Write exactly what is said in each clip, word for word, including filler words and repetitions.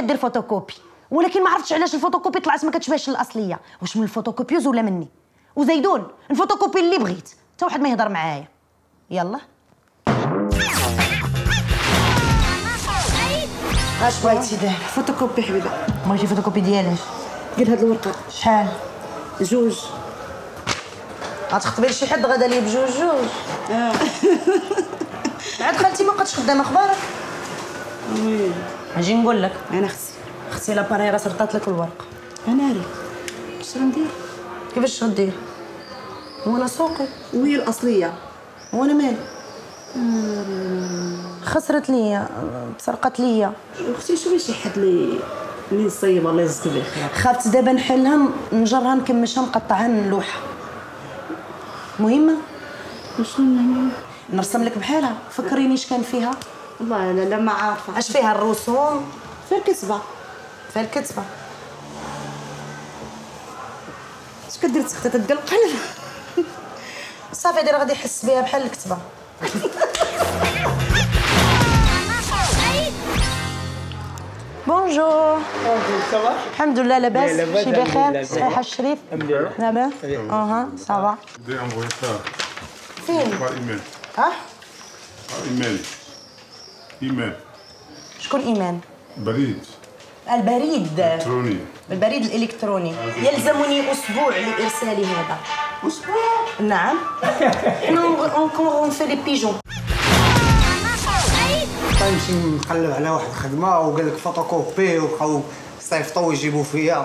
ندير فوتوكوبي، ولكن ما عرفتش علاش الفوتوكوبي طلعت ما كتشبهش الاصليه. واش من الفوتوكوبيوز ولا مني؟ وزيدون الفوتوكوبي اللي بغيت، حتى واحد ما يهضر معايا. يلا اش بغيتي داير؟ فوتوكوبي حبيبه. بغيتي فوتوكوبي ديالاش؟ ديال هاد الورقه. شحال؟ جوج. غتخطبي لشي حد غدا لي بجوج جوج؟ اه عاد خالتي ما بقاتش خدامه، اخبارك؟ وي اجي نقول لك، انا اختي اختي لاباري راه سرطات لك الورق. انا عارف اش غندير. كيفاش غدير؟ وانا سوقي وهي الاصليه وانا مالي. خسرت ليا، تسرقت ليا. اختي شوفي شي حد اللي اللي نصيب الله يجزيك بخير. خافت دابا نحلها نجرها نكمشها نقطعها نلوحها. مهمه شنو نعمل؟ نرسم لك بحالها. فكريني اش كان فيها. والله لا لا ما عارفه. اش فيها الرسوم؟ في الكتبه. في الكتبه. اش كدير تختي تدق القلب؟ صافي دير غادي يحس بها بحال الكتبه. بونجور. صافا؟ الحمد لله لاباس؟ لاباس شي بخير؟ صحيحه الشريف؟ لاباس؟ اها صافا. J'ai envoyé ça فين؟ par email. ها؟ Par email. Email. شكون ايمان؟ بريد البريد. الكتروني. البريد الالكتروني. يلزمني اسبوع لارسال هذا. اسبوع؟ نعم. حنا اون في لي بيجون. غنمشي نقلب على واحد الخدمه وقال لك فوتوكوبي وبقاو يصيفطوا ويجيبوا فيا.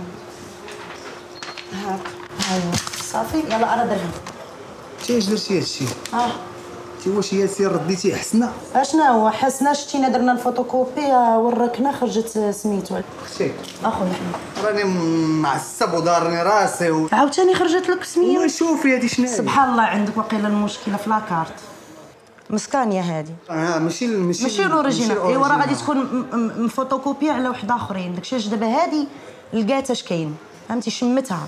هاك ايوا صافي يلا ارا درهم. انت اش درتي هادشي؟ اه انت واش ياسين رديتي حسنه؟ اشنا هو حسنا شتينا درنا الفوتوكوبي وراكنا خرجت سميتو. اختي اخويا راني معصب ودارني راسي و... عاوتاني خرجت لك سميه. شوفي هادي شنو هي؟ سبحان الله عندك واقيلا المشكله في لاكارت. مسكانيه هادي اه ماشي ماشي ماشي الاوريجينال. ايوا راه غادي تكون مفوتوكوبيا على واحد اخرين. داكشي علاش دابا هادي لقات اش كاين، فهمتي؟ شمتها.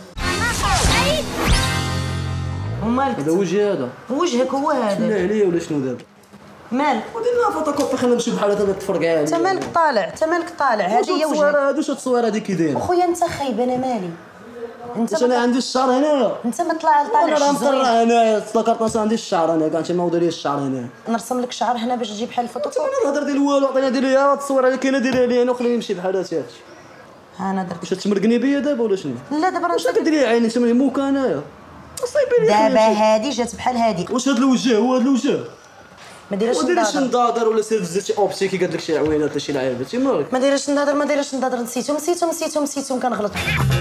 ومالك هذا وجهي هذا. وجهك هو لا هذا. عليا ولا شنو دابا؟ مالك؟ ودير فوتوكوبي خلينا نمشيو بحال هكا تفرق عليا. انت مالك طالع، انت مالك طالع. هادي هي وجهك. هادو شو التصويره هادي كي دايره؟ اخويا انت خايب انا مالي. انت واش انا عندي الشعر هنايا؟ انت ما طلع طالع انا راه شي زوين. مطرع هنايا، تذكرت ناس عندي الشعر هنا، كاع انت ما وديري الشعر هنا. نرسم لك شعر هنا باش تجي بحال الفوتوكوبي. انا نهضر ديال والو، عطينا دير ليا التصويره اللي كاينه ديرها لي انا وخليني نمشي بحال هكا. ها انا درت. واش تمرقني بيا دابا ولا شنو؟ لا دابا راه واش كديري عيني انت من موك انايا؟ صايبي لي دابا هادي جات بحال هادي. واش هاد الوجه هو هاد الوجه؟ ما ديرهاش وديري شي نضاضر. نضاضر ولا سير زيتي اوبتيكي قالت لك شي عوينات ولا شي لعيبات مالك؟ ما ديرهاش نضاضر ما ديرهاش نضاضر. نسيتو نسيتو نسيتو نسيتو كنغلط.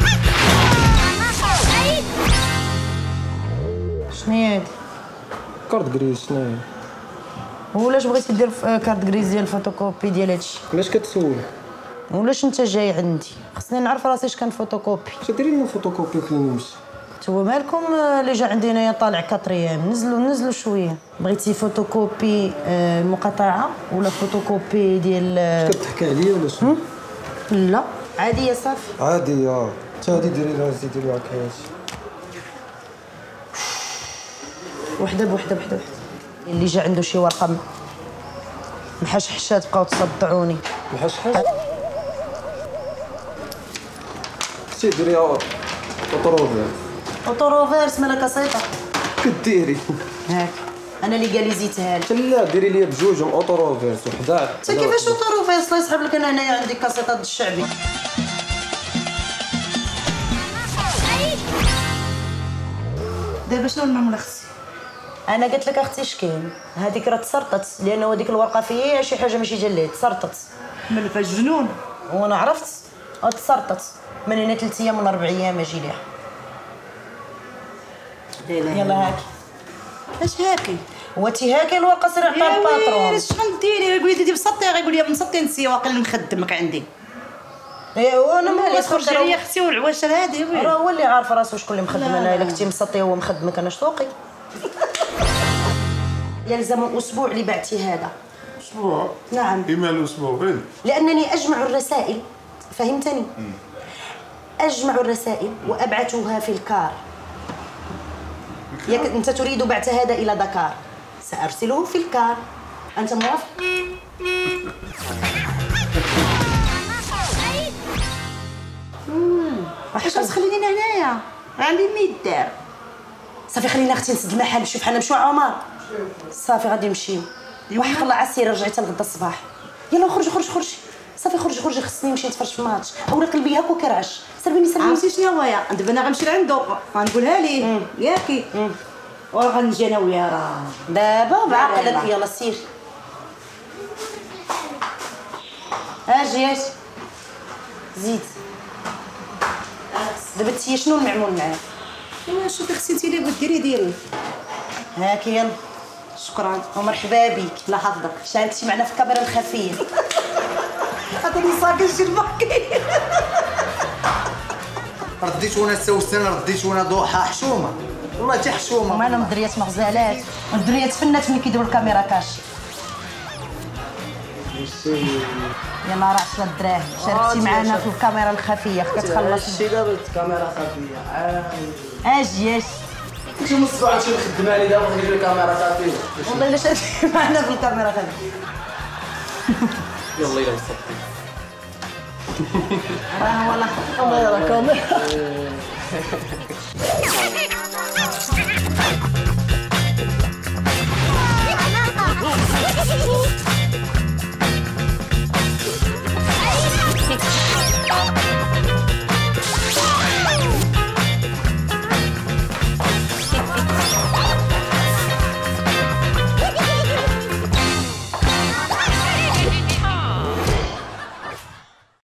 شنو هي هادي؟ كارت كريس شنو هي؟ ولاش بغيتي دير كارت كريز ديال الفوتوكوبي ديال هادشي؟ علاش كتسول؟ ولاش انت جاي عندي؟ خصني نعرف راسي اش كان فوتوكوبي. اش ديري لنا فوتوكوبي وخليني نمشي. تو مالكم اللي جا عندي هنايا طالع كاتريام؟ نزلوا نزلوا شويه. بغيتي فوتوكوبي المقاطعه ولا فوتوكوبي ديال؟ كتحكي عليا ولا شنو؟ لا عاديه صافي. عادي اه حتى هادي ديري لها زيدي لها كاش. وحده بوحده بوحده بوحده. اللي جا عنده شي ورقه محشحشات بقاو تصدعوني. محشحش؟ شتي ديريها اوتوروفيرس. اوتوروفيرس مالك كاسيطه. كديري؟ هاك انا اللي قال لي زيتها لك. لا ديري ليا بجوجهم اوتوروفيرس وحده. انت كيفاش اوتوروفيرس؟ الله يسحب لك انا هنايا عندي كاسيطات الشعبي. دابا شنو نعمل اختي؟ انا قلت لك اختي شكاين؟ هذيك راه تسرطت لان هذيك الورقه فيها شي حاجه ماشي جا ليه. تسرطت ملف الجنون. وانا عرفت تسرطت من هنا ثلاث ايام من اربع ايام اجي ليها. يلا هاكي. اش هاكي؟ وانتي هاكي الورقه سير عطاها الباترون. اش غنديري؟ يقول لي دي مسطي، غيقول لي مسطي نسي واقيلا نخدمك عندي. ايوا انا مالي تخرج عليا اختي والعواشر هادي. راه هو اللي عارف راسو شكون اللي مخدم. انا الا كنتي مسطي هو مخدمك انا شطوقي. يلزم اسبوع اللي بعتي هذا. اسبوع؟ نعم. ايميل اسبوعين. لانني اجمع الرسائل، فهمتني؟ اجمع الرسائل وابعثها في الكار. ياك انت تريد بعث هذا الى دكار، سارسله في الكار. انت موافق؟ واش تخليني هنايا عندي ما يدار. صافي خلينا اختي نسد المحل نمشيو بحالنا نمشيو عمر. صافي غادي نمشيو وحق الله عسير رجعي حتى لغدا الصباح. يلا خرجي خرجي خرجي صافي خرجي خرجي خصني نمشي نتفرج في الماتش اولا قلبي هاكا كيرعش. سربيني سربيني. عرفتي شنو هو دابا انا غنمشي لعندو غنقولها ليه ياكي وغنجي انا وياه راه دابا بعقلك. يلا سير اجي اجي زيد. دابا انتيا شنو المعمول معاك؟ ايوا شوفي اختي انتي اللي بغيتي ديري ديري. هاكي يلا. شكرا ومرحبا بك. الله يحفظك. شاركتي معنا في الكاميرا الخفيه. عطيني صاكي شي الباكي. رديت وانا سوسن رديت وانا ضحى حشومه والله حتى حشومه. ومالنا من الدريات مغزالات والدريات فنات ملي كيديروا الكاميرا كاشي. يلا راه عشرة دراهم شاركتي معنا في الكاميرا الخفيه كتخلص. هادشي دابا الكاميرا خفيه عامي. اجي اجي. كنتي من الصباح غتمشي نخدم عليه دابا ندير الكاميرا خفيه. والله الا شاركتي معنا في الكاميرا خفيه. يلا الا وصلتي. راه والله الله يراك.